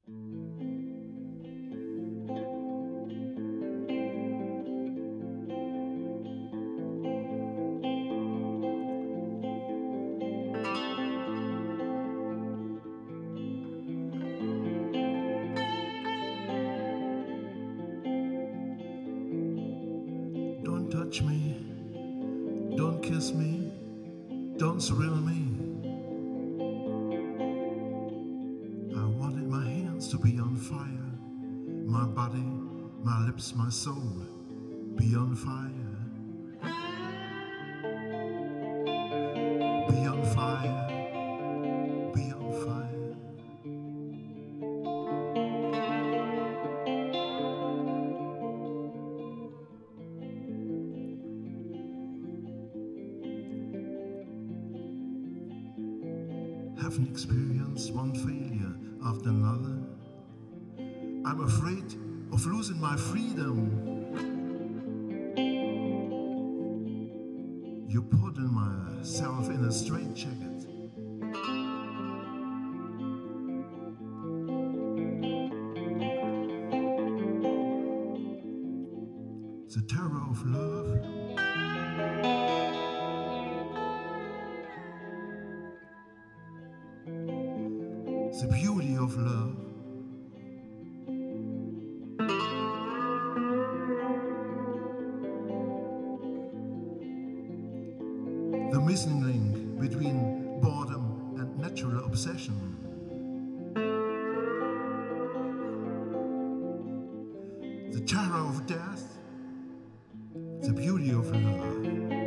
Don't touch me, don't kiss me, don't thrill me. I wanted my hands to be on fire, my body, my lips, my soul be on fire, be on fire, be on fire. Haven't experienced one failure after another. I'm afraid of losing my freedom. You put in myself in a straitjacket. The terror of love, the beauty of love, the missing link between boredom and natural obsession, the terror of death, the beauty of love.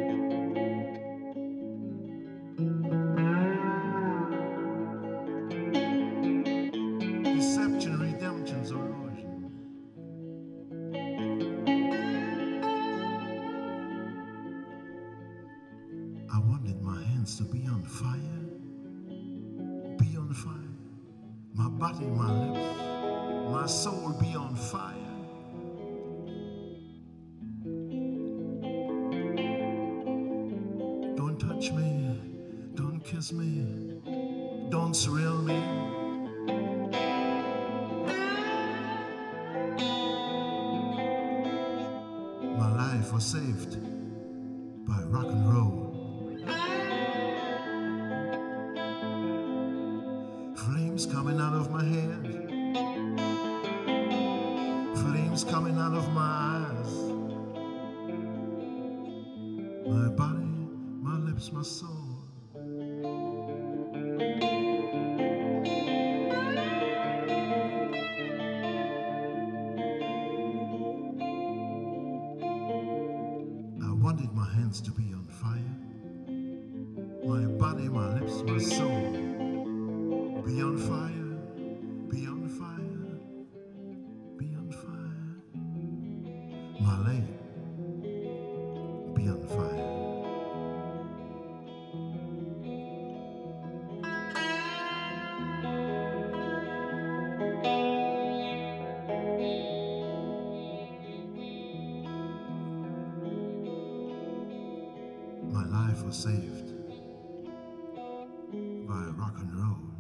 Deception, redemption, illusion. I wanted my hands to be on fire, be on fire. My body, my lips, my soul be on fire. Don't touch me, don't kiss me, don't thrill me. My life was saved by rock and roll. Flames coming out of my head, flames coming out of my eyes. My body, my lips, my soul. I wanted my hands to be on fire, my body, my lips, my soul be on fire, be on fire, be on fire. My leg be on fire. My life was saved by rock and roll.